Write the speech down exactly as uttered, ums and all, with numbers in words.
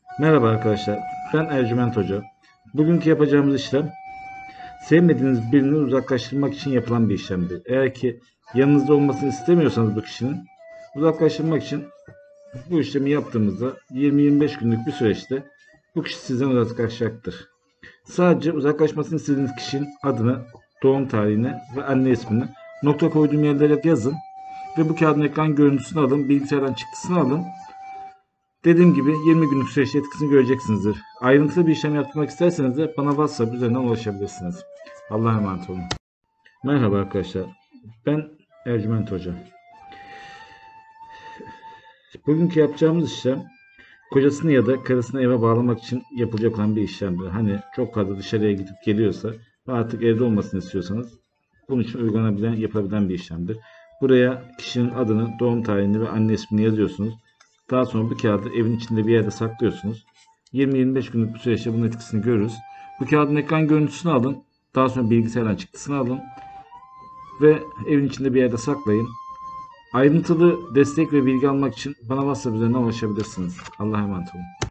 Merhaba arkadaşlar, ben Ercüment Hoca. Bugünkü yapacağımız işlem, sevmediğiniz birini uzaklaştırmak için yapılan bir işlemdir. Eğer ki yanınızda olmasını istemiyorsanız bu kişinin, uzaklaştırmak için bu işlemi yaptığımızda yirmi yirmi beş günlük bir süreçte bu kişi sizden uzaklaşacaktır. Sadece uzaklaşmasını istediğiniz kişinin adını, doğum tarihini ve anne ismini nokta koyduğum yerlere yazın ve bu kağıdın ekran görüntüsünü alın, bilgisayardan çıktısını alın. Dediğim gibi yirmi günlük süreçte etkisini göreceksinizdir. Ayrıntılı bir işlem yapmak isterseniz de bana WhatsApp üzerinden ulaşabilirsiniz. Allah'a emanet olun. Merhaba arkadaşlar. Ben Ercüment Hoca. Bugünkü yapacağımız işlem kocasını ya da karısını eve bağlamak için yapılacak olan bir işlemdir. Hani çok fazla dışarıya gidip geliyorsa ve artık evde olmasını istiyorsanız bunun için uygulanabilen, yapılabilen bir işlemdir. Buraya kişinin adını, doğum tarihini ve anne ismini yazıyorsunuz. Daha sonra bu kağıdı evin içinde bir yerde saklıyorsunuz. yirmi yirmi beş günlük bir süreçte bunun etkisini görürüz. Bu kağıdın ekran görüntüsünü alın. Daha sonra bilgisayardan çıktısını alın. Ve evin içinde bir yerde saklayın. Ayrıntılı destek ve bilgi almak için bana WhatsApp üzerinden ulaşabilirsiniz. Allah'a emanet olun.